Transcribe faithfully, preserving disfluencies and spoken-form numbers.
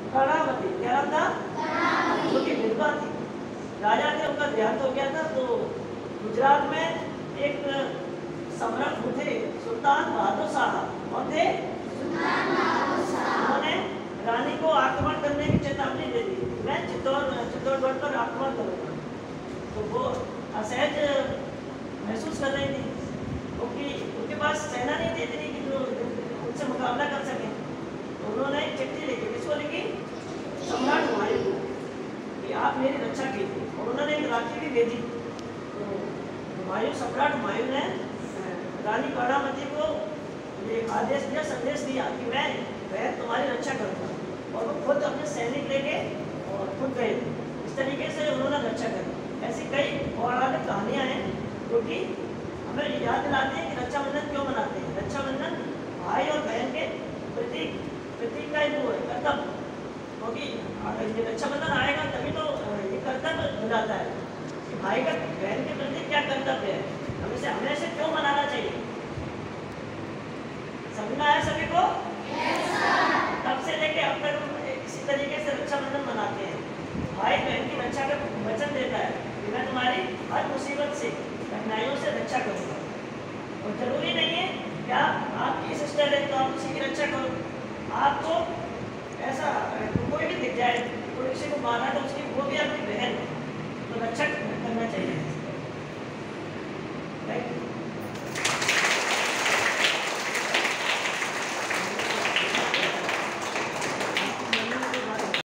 कर्णावती, क्या नाम था? उनकी विधवा थी, राजा थे, उनका देहांत हो गया था। तो गुजरात में एक सम्राट थे सुल्तान बहादुर शाह। कौन थे? उन्होंने रानी को आक्रमण करने की चेतावनी दे दी, मैं चित्तौड़ चित्तौड़गढ़ पर आक्रमण करूंगा। तो वो असहज महसूस कर रही थी, क्योंकि उनके पास सेना नहीं थी इतनी कि जो उनसे मुकाबला कर सके। तो उन्होंने एक चिट्ठी लिखी, किसको लिखी? सम्राट हुमायूं को, कि आप मेरी रक्षा कीजिए। और उन्होंने एक राखी भी भेजी। तो हुमायूं, सम्राट हुमायूं ने रानी कर्णावती को ये आदेश दिया, संदेश दिया कि मैं मैं तुम्हारी रक्षा करूँगा। और वो खुद अपने सैनिक लेके और खुद गए। इस तरीके से उन्होंने रक्षा करी। ऐसी कई पौराणिक कहानियाँ हैं जो कि हमें याद दिलाते हैं कि रक्षाबंधन क्यों मनाते हैं। रक्षाबंधन भाई और बहन के प्रतीक प्रतीक का एक वो है, कर्तव्य। क्योंकि अगर ये रक्षाबंधन आएगा तभी तो ये कर्तव्य दिलाता है कि भाई का बहन के प्रति क्या कर्तव्य है, हमें से हमें से क्यों मनाना चाहिए। समझना है सभी को? तब से लेके अब तक इसी तरीके से रक्षाबंधन मनाते हैं। भाई बहन की रक्षा का वचन देता है कि मैं तुम्हारी हर मुसीबत से, कठिनाइयों से रक्षा करूँगा। और जरूरी नहीं है कि आप आपकी सिस्टर है तो आप उसी की रक्षा करो। आपको ऐसा कोई भी दिख जाए, कोई किसी को मारा तो उसकी वो भी आपकी बहन है,